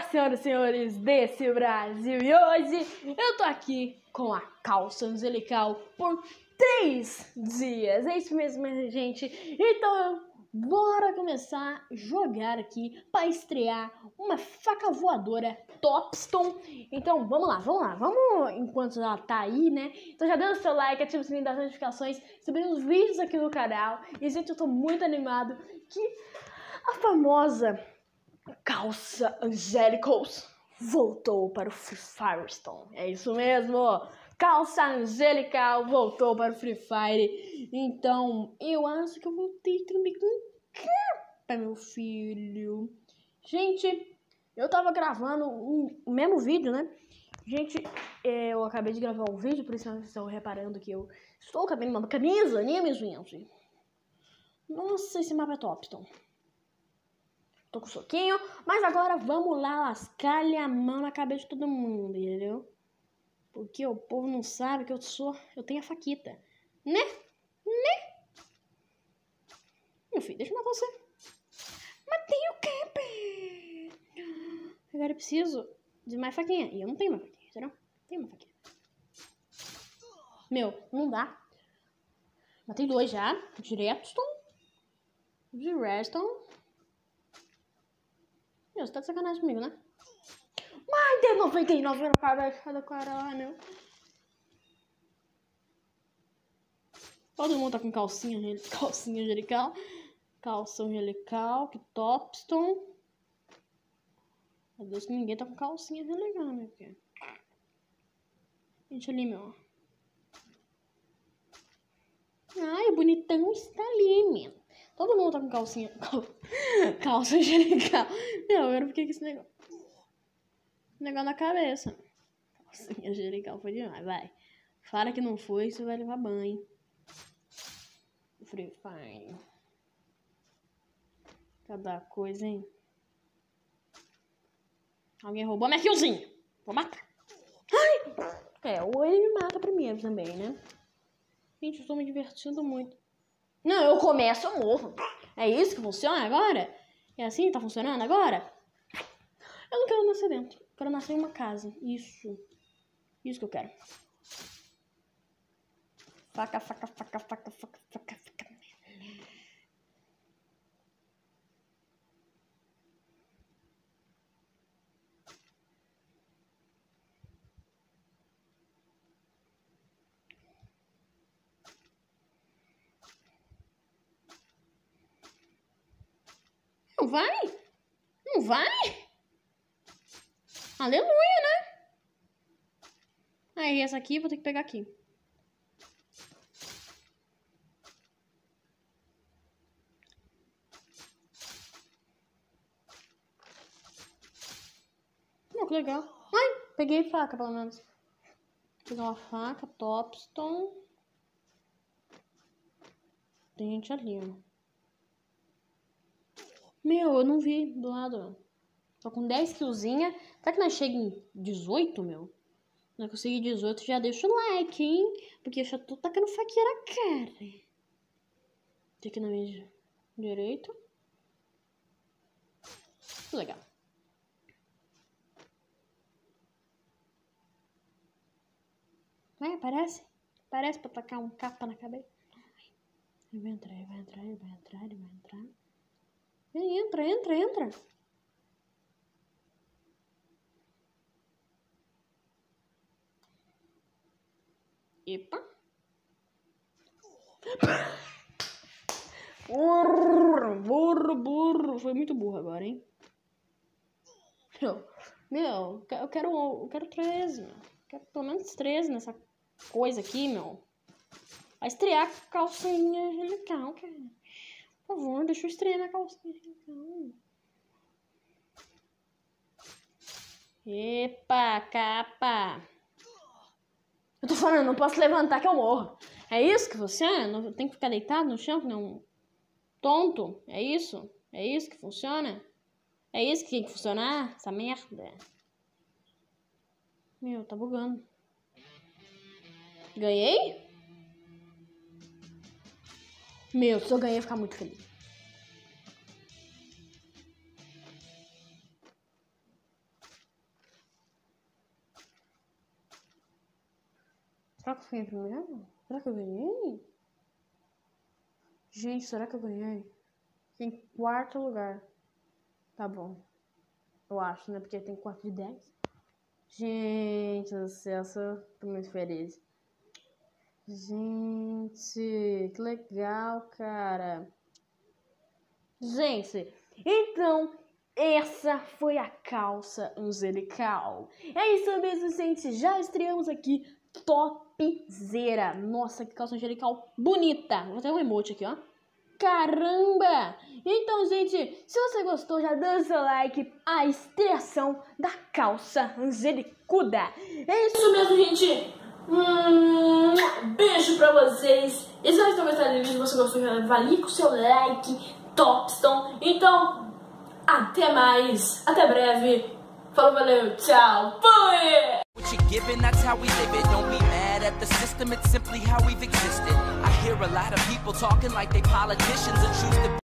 senhoras e senhores desse Brasil, e hoje eu tô aqui com a calça angelical por 3 dias, é isso mesmo, minha gente. Então bora começar a jogar aqui para estrear uma faca voadora Topston. Então vamos lá, enquanto ela tá aí, né? Então já deu o seu like, ativa o sininho das notificações, recebendo os vídeos aqui no canal. E gente, eu tô muito animado que a famosa calça Angelicals voltou para o Free Firestone. É isso mesmo, calça angelical voltou para o Free Fire. Então eu acho que eu voltei também com capa, meu filho. Gente, eu tava gravando o mesmo vídeo, né? Gente, eu acabei de gravar um vídeo, por isso vocês estão reparando que eu estou com a mesma camisa, né, minha gente? Nossa, esse mapa é Topston. Tô com soquinho, mas agora vamos lá lascar-lhe a mão na cabeça de todo mundo, entendeu? Porque o povo não sabe que eu tenho a faquita, né? Meu filho, deixa eu matar você. Mas tem o quê, pé? Agora eu preciso de mais faquinha. E eu não tenho mais faquinha, entendeu? Tem uma faquinha. Meu, não dá. Matei 2 já, direto. Meu, você tá de sacanagem comigo, né? Ai, deu 99 na cabeça do caralho. Todo mundo tá com calcinha angelical. Calça angelical, que Topston. Meu Deus, que ninguém tá com calcinha angelical, né? Gente, ali, meu. Ai, o bonitão está ali, meu. Todo mundo tá com calcinha. Calça angelical. Meu, agora eu fiquei com esse negócio. Negócio na cabeça. Calcinha angelical foi demais, vai. Fala que não foi, você vai levar banho. Free Fire. Cada coisa, hein? Alguém roubou minha killzinha. Vou matar. Ai! Ou ele me mata primeiro também, né? Gente, eu tô me divertindo muito. Não, eu começo, eu morro. É isso que funciona agora? É assim que tá funcionando agora? Eu não quero nascer dentro. Eu quero nascer em uma casa. Isso. Isso que eu quero. Faca. Não vai? Não vai? Aleluia, né? Aí, essa aqui eu vou ter que pegar aqui. Oh, que legal. Ai, peguei faca, pelo menos. Pegar uma faca, Topston. Tem gente ali, ó. Meu, eu não vi do lado. Tô com 10 killzinha. Será que nós chega em 18, meu? Se não conseguir 18, já deixa o like, hein? Porque eu já tô tacando faquinha na cara. Tem aqui na minha direita. Legal. Vai, aparece. Parece pra tacar um capa na cabeça. Ele vai entrar. Vem, entra. Epa. Burro. Foi muito burro agora, hein? Meu, eu quero 13, meu. Quero pelo menos 13 nessa coisa aqui, meu. Vai estrear a calcinha angelical, cara. Por favor, deixa eu estrear minha calcinha angelical. Epa, capa. Eu tô falando, não posso levantar que eu morro. É isso que você é? Não tem que ficar deitado no chão, que não tonto? É isso? É isso que funciona? É isso que tem que funcionar? Essa merda? Meu, tá bugando. Ganhei? Meu, se eu ganhei, eu ia ficar muito feliz. fiquei em primeiro? Será que eu ganhei? Gente, será que eu ganhei? Fiquei em quarto lugar. Tá bom. Eu acho, né? Porque tem 4 de 10. Gente do céu, eu tô muito feliz. Gente, que legal, cara. Gente, então essa foi a calça angelical. É isso mesmo, gente. Já estreamos aqui topzera. Nossa, que calça angelical bonita. Vou até um emote aqui, ó. Caramba! Então, gente, se você gostou, já dá o seu like. A estreação da calça angelicuda. É isso mesmo, gente. Beijo pra vocês. E se vocês estão gostando do vídeo, se você gostou, já avalie com o seu like. Topston. Então, até mais. Até breve. Falou, valeu, tchau. Fui! What you're given, that's how we live it. Don't be mad at the system, it's simply how we've existed. I hear a lot of people talking like they politicians and choose to